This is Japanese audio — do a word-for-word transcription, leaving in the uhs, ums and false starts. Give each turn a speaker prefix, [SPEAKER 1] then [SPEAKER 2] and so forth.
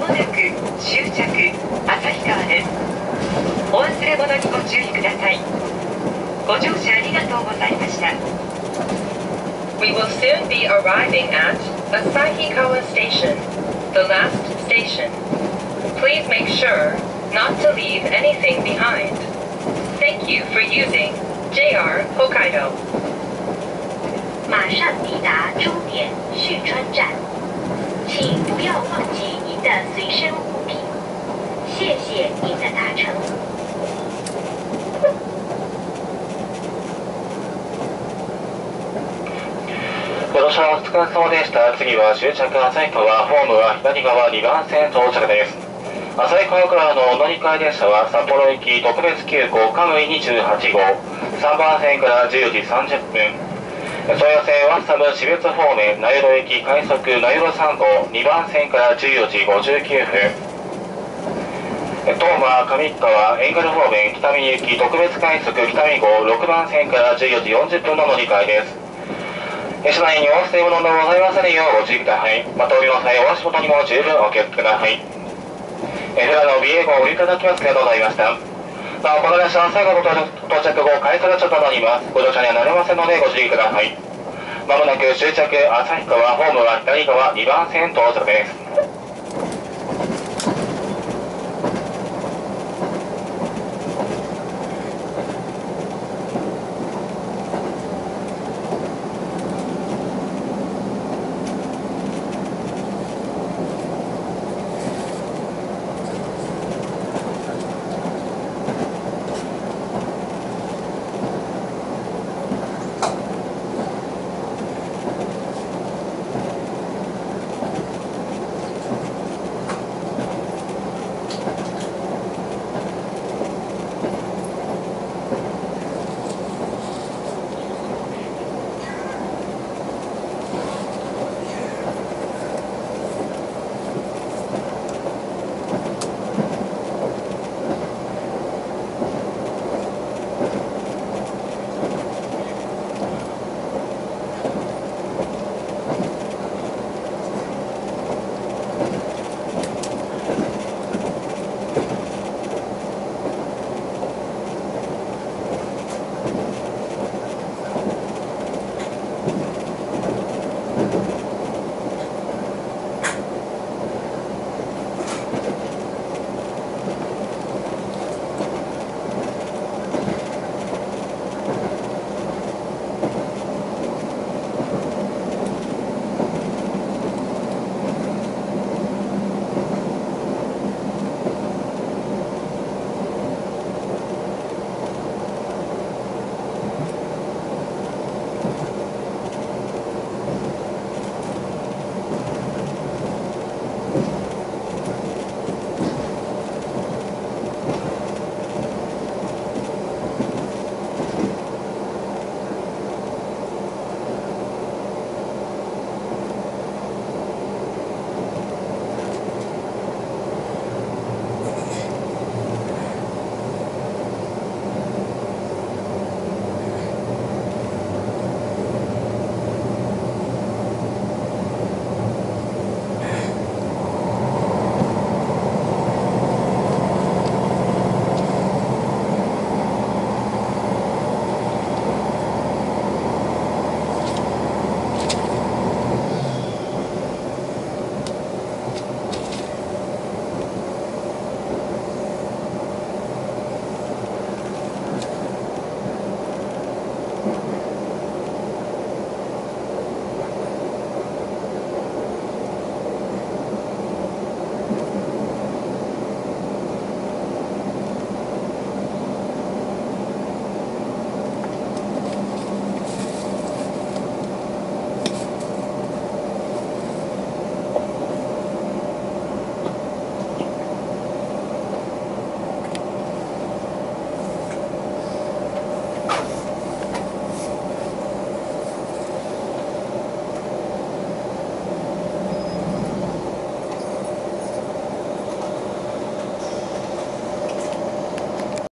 [SPEAKER 1] もなく終着旭川です。お忘れ物にご注意ください。ご乗車ありがとうございました。We will soon be arriving at Asahikawa Station, the last station. Please make sure not to leave anything behind. Thank you for using J R Hokkaido. 马上抵达终点旭川站，请不要忘记您的随身物品。谢谢您的搭乘。
[SPEAKER 2] ご乗車お疲れ様でした。次は終着旭川、ホームは左側にばん線到着です。旭川からのお乗り換え列車は札幌行き特別急行カムイにじゅうはちごう、さんばん線からじゅうよじさんじゅっぷん。総予線はサム標津方面名寄駅快速名寄さん号にばん線からじゅうよじごじゅうきゅうふん。東馬上川遠軽方面北見行き特別快速北見号ろくばん線からじゅうよじよんじゅっぷんの乗り換えです。車内にお忘れ物のございませんようご注意ください。またお降りの際お足元にも十分お気をつけください。普段の ビーエー 号をお降りいただきますありがとうございました。なおこの列車は最後の到着後改札所となります。ご乗車にはなれませんのでご注意ください。まもなく終着旭川ホームは左側にばん線到着です。